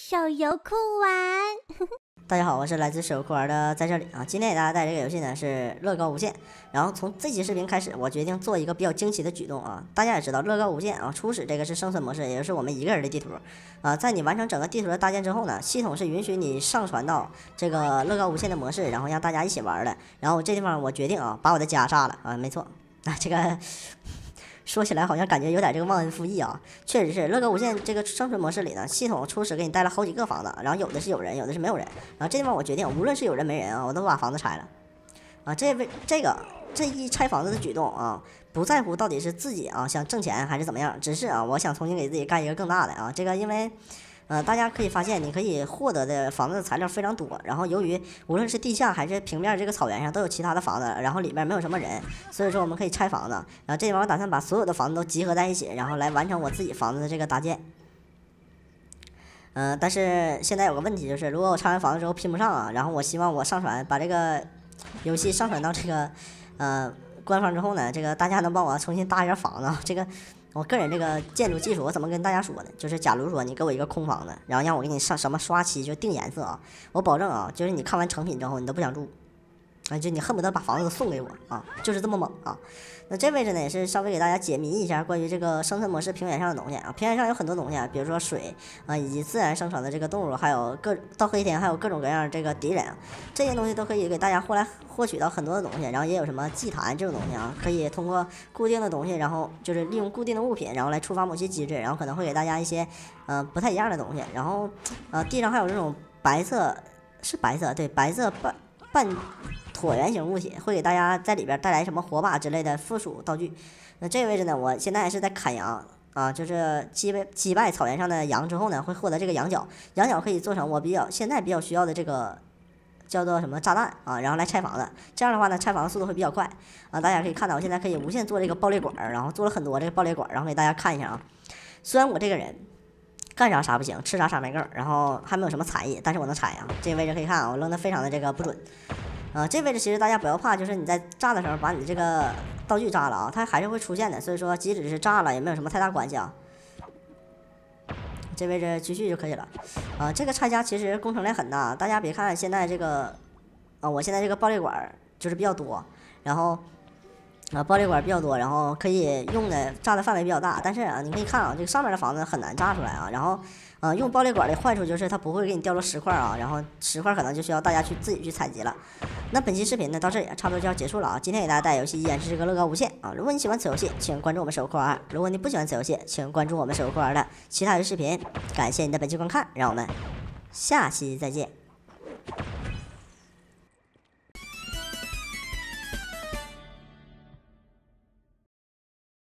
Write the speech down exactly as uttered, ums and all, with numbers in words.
手游酷玩。 大家好，我是来自手游酷玩的，在这里啊。今天给大家带这个游戏呢是乐高无限。然后从这期视频开始，我决定做一个比较惊奇的举动啊。大家也知道，乐高无限啊，初始这个是生存模式，也就是我们一个人的地图啊。在你完成整个地图的搭建之后呢，系统是允许你上传到这个乐高无限的模式，然后让大家一起玩的。然后这地方我决定啊，把我的家炸了啊，没错啊，这个。说起来好像感觉有点这个忘恩负义啊，确实是乐高无限这个生存模式里呢，系统初始给你带了好几个房子，然后有的是有人，有的是没有人。然后这地方我决定，无论是有人没人啊，我都把房子拆了啊。这位这个这一拆房子的举动啊，不在乎到底是自己啊想挣钱还是怎么样，只是啊我想重新给自己盖一个更大的啊。这个因为。呃，大家可以发现，你可以获得的房子的材料非常多。然后，由于无论是地下还是平面这个草原上都有其他的房子，然后里面没有什么人，所以说我们可以拆房子。然后这地方我打算把所有的房子都集合在一起，然后来完成我自己房子的这个搭建。嗯、呃，但是现在有个问题就是，如果我拆完房子之后拼不上啊，然后我希望我上传把这个游戏上传到这个呃官方之后呢，这个大家能帮我重新搭一下房子，这个。我个人这个建筑技术，我怎么跟大家说呢？就是假如说你给我一个空房子，然后让我给你上什么刷漆，就定颜色啊，我保证啊，就是你看完成品之后，你都不想住，啊，就你恨不得把房子都送给我啊，就是这么猛啊。那这位置呢，也是稍微给大家解谜一下关于这个生存模式平原上的东西啊。平原上有很多东西啊，比如说水啊，以及自然生成的这个动物，还有各到黑天还有各种各样这个敌人啊，这些东西都可以给大家后来获取到很多的东西。然后也有什么祭坛这种东西啊，可以通过固定的东西，然后就是利用固定的物品，然后来触发某些机制，然后可能会给大家一些呃不太一样的东西。然后呃地上还有这种白色是白色对白色半半。椭圆形物体会给大家在里边带来什么火把之类的附属道具。那这个位置呢，我现在是在砍羊啊，就是击败击败草原上的羊之后呢，会获得这个羊角，羊角可以做成我比较现在比较需要的这个叫做什么炸弹啊，然后来拆房子。这样的话呢，拆房子速度会比较快啊。大家可以看到，我现在可以无限做这个爆裂管，然后做了很多这个爆裂管，然后给大家看一下啊。虽然我这个人干啥啥不行，吃啥啥没够，然后还没有什么才艺，但是我能拆啊。这个位置可以看啊，我扔的非常的这个不准。啊、呃，这位置其实大家不要怕，就是你在炸的时候把你这个道具炸了啊，它还是会出现的，所以说即使是炸了也没有什么太大关系啊。这位置继续就可以了。啊、呃，这个拆家其实工程量很大，大家别看现在这个，啊、呃，我现在这个爆裂管就是比较多，然后。啊，爆裂管比较多，然后可以用的炸的范围比较大，但是啊，你可以看啊，这个上面的房子很难炸出来啊。然后，呃，用爆裂管的坏处就是它不会给你掉落石块啊，然后石块可能就需要大家去自己去采集了。那本期视频呢到这里差不多就要结束了啊。今天给大家带游戏依然是这个乐高无限啊。如果你喜欢此游戏，请关注我们手游酷玩；如果你不喜欢此游戏，请关注我们手游酷玩的其他的视频。感谢你的本期观看，让我们下期再见。